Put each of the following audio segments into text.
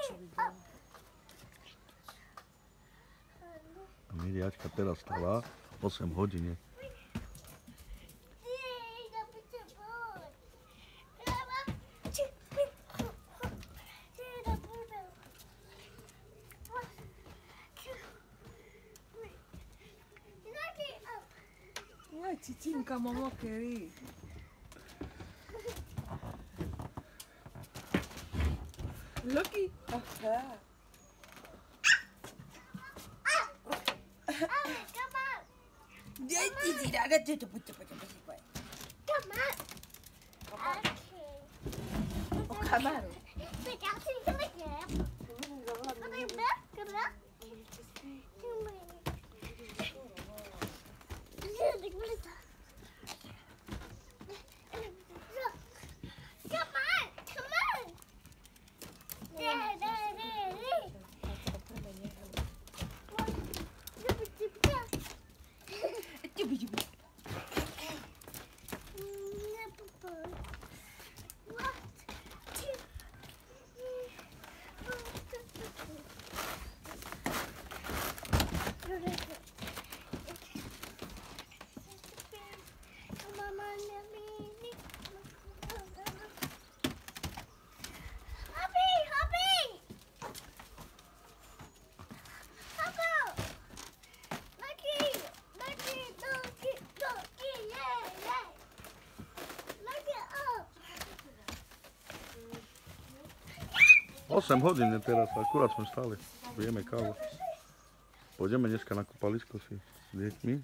Miriačka teraz stala 8 hodín. Ai, cicinka, mama querí. Lucky. Ajá. Camaro. Osem hodín je teraz, akurát sme stali. Pijeme kávu. Pôjdeme dneska na kúpalisko si s deťmi.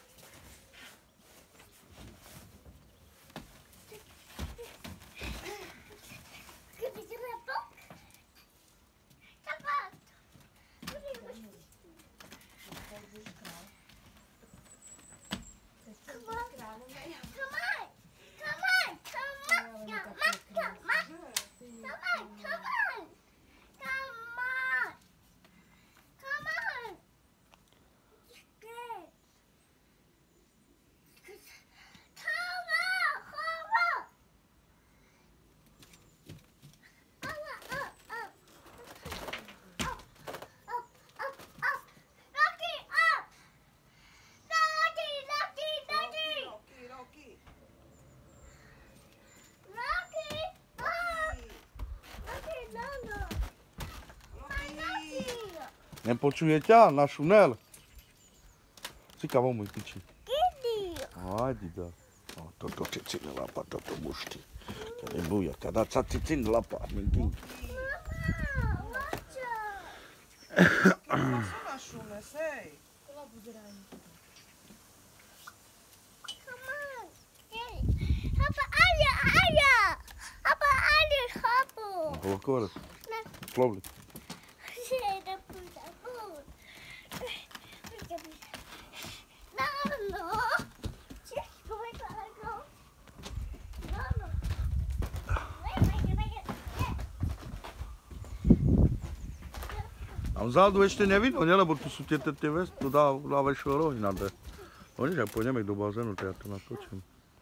Nepočuje ťa na šunel? Cika vo môj piči. Ajde da. Toto cicin lapa, toto mušti. Kada buja, kada sa cicin lapa. Mama, lača. Pasó na šune, sej. Come on. Hapa Aja. Hapa Aja, hapo. Polokores. Plovli. A vzadu ešte nevidno, ne? Lebo tu sú tie vesty, tu dávajú rohy na D. Oni, že pôjdeme do bazénu, to ja to natočím.